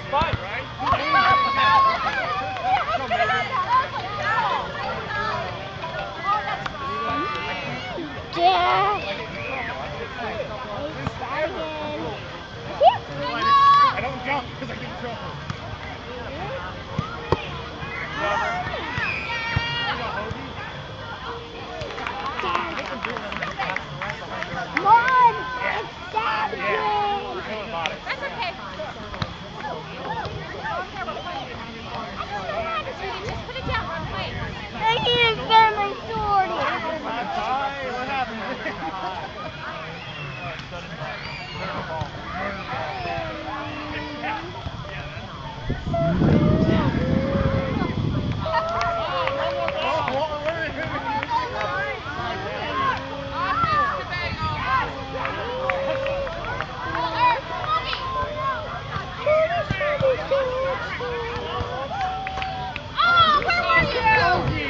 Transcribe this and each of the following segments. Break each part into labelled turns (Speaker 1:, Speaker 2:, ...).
Speaker 1: fine, right?
Speaker 2: Yeah.
Speaker 1: I don't jump because I get in trouble.
Speaker 2: Come on! It's that way!
Speaker 3: That's okay. Just put it down, run away.
Speaker 2: I need to find my sword.
Speaker 1: What happened?
Speaker 3: Oh, where were you?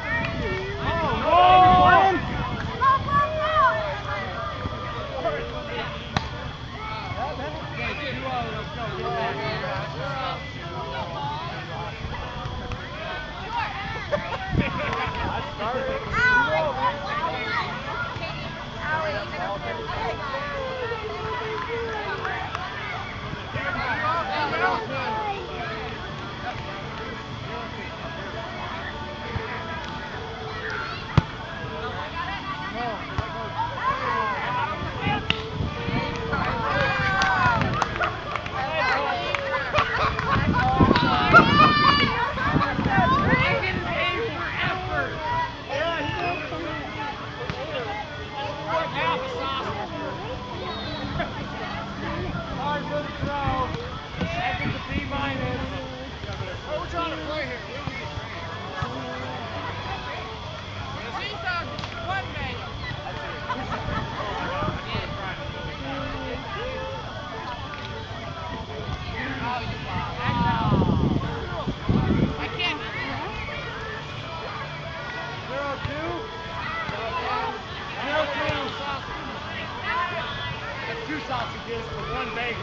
Speaker 1: Two sausages for one bagel.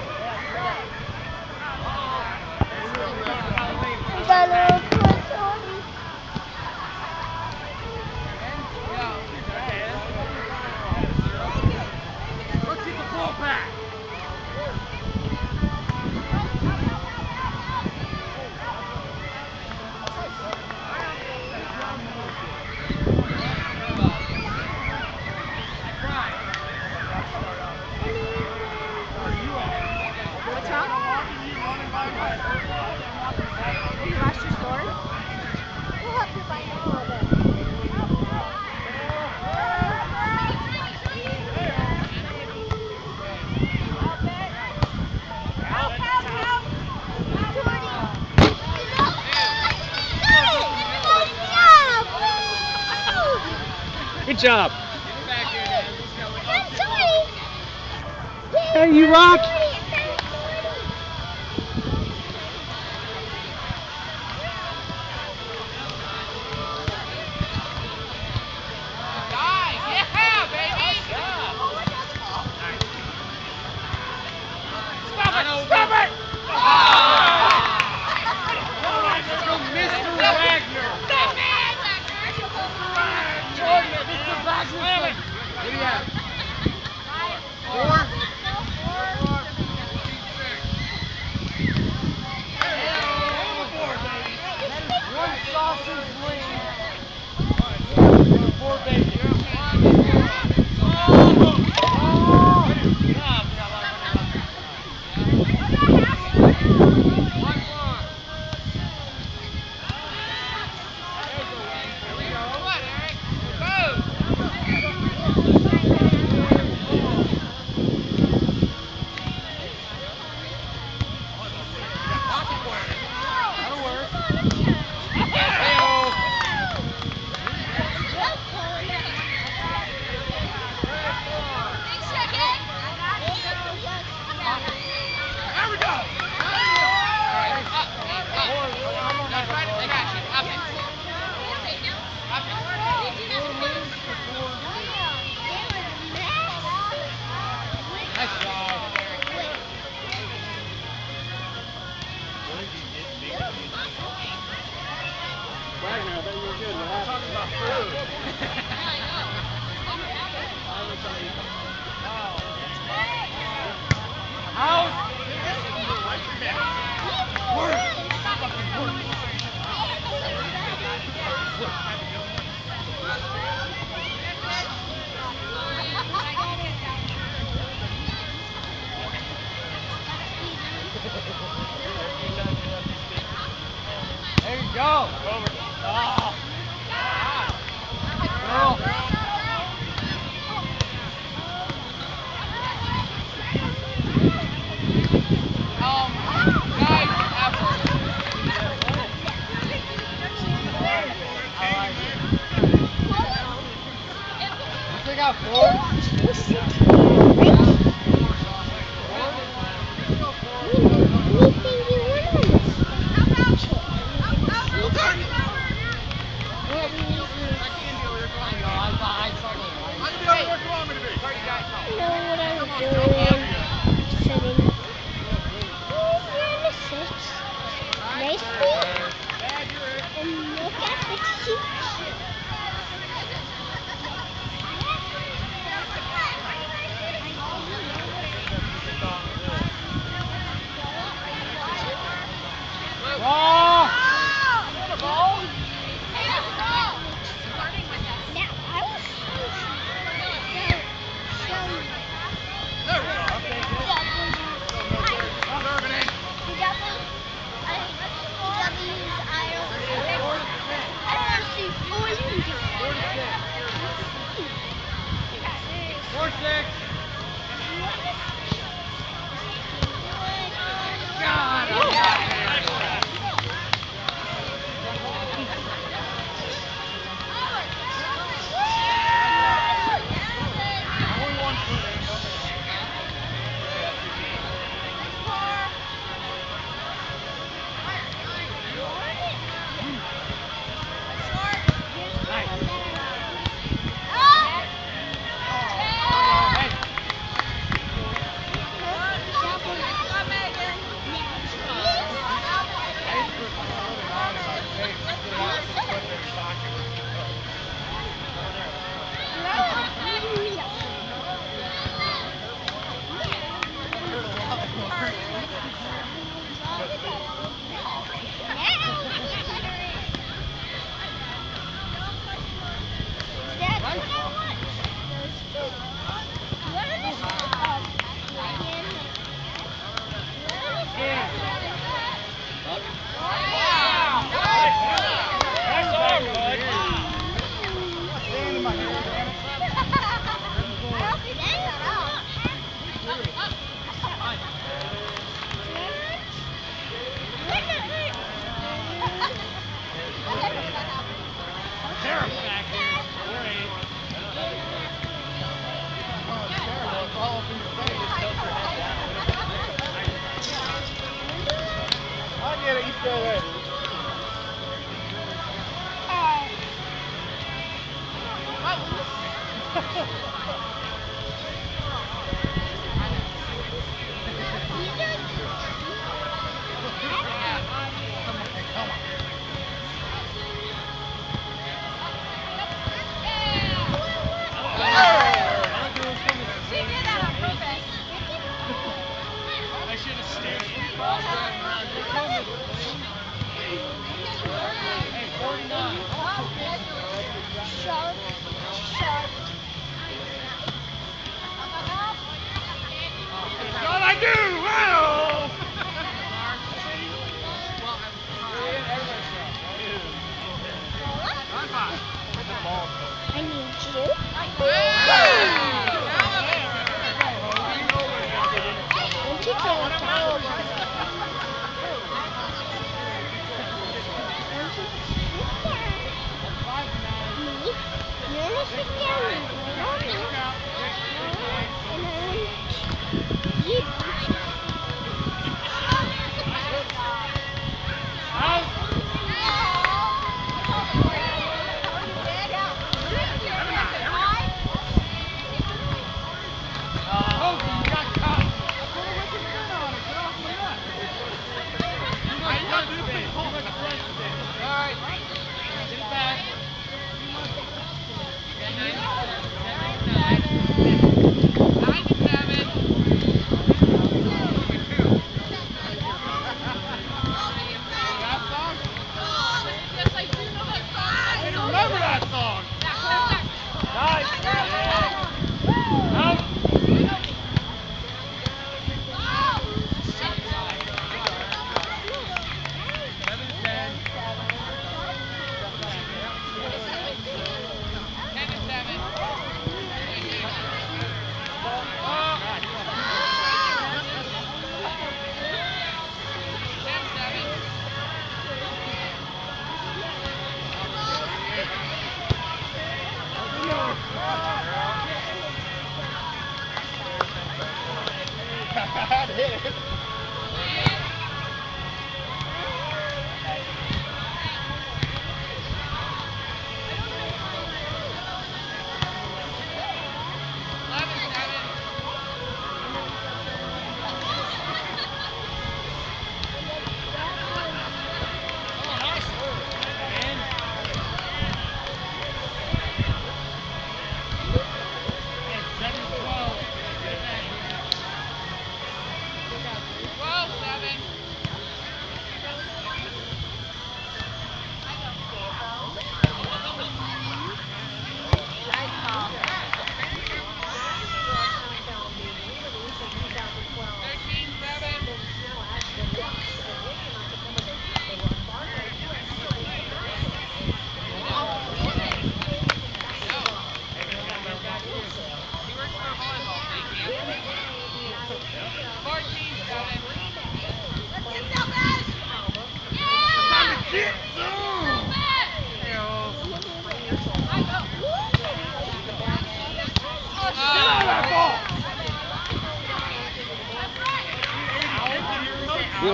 Speaker 1: Let's get the ball back.
Speaker 3: What's wrong? You lost your sword?
Speaker 2: We'll have to find out a little bit.
Speaker 4: Good job.
Speaker 2: I'm sorry.
Speaker 4: Hey, you rock.
Speaker 1: Stop it! Mr. Wagner! Jordan, Mr. Wagner! What do you have? 4?
Speaker 4: I thought you were good. What happened?
Speaker 1: Talking about food. Out. There you go. Over. Oh. Girl. Nice effort. I like it. You think I four?
Speaker 2: I need you. Don't you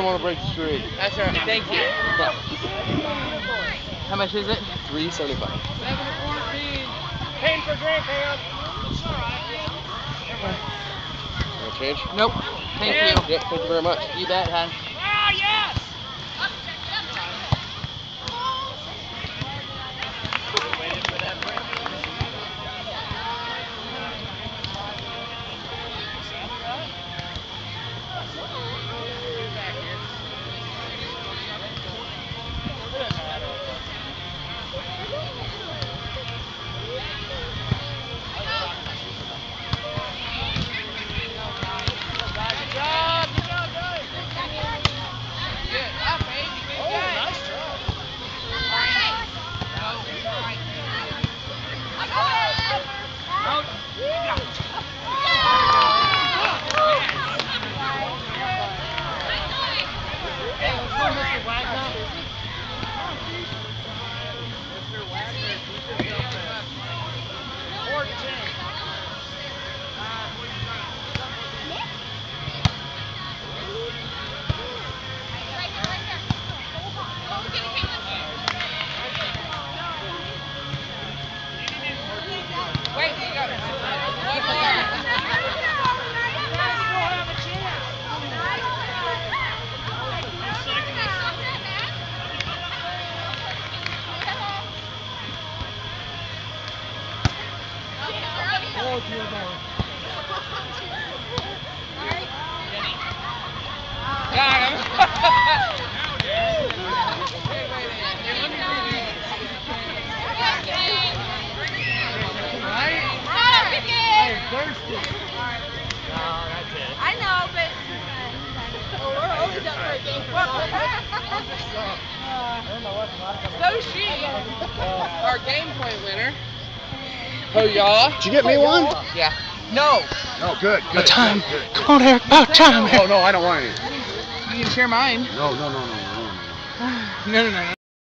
Speaker 5: didn't want to break the streak.
Speaker 6: That's all right. Thank you. How much is it?
Speaker 5: $3.75.
Speaker 1: 7-14. Pain for drink, Ham. It's all right.
Speaker 5: Want to change?
Speaker 6: Nope. Thank you.
Speaker 5: Yep, thank you very much.
Speaker 6: You bet, hon.
Speaker 1: Ah, yes! Waiting for that break.
Speaker 3: I know, but we're always up for a game. So she.
Speaker 6: Our game point winner. Oh, y'all.
Speaker 4: Did you get me one?
Speaker 6: Yeah. No.
Speaker 4: Oh, good.
Speaker 6: About time.
Speaker 4: Good.
Speaker 6: Come on, Eric. About time.
Speaker 4: Oh, no, I don't want any.
Speaker 6: You can share mine.
Speaker 4: No.
Speaker 6: No.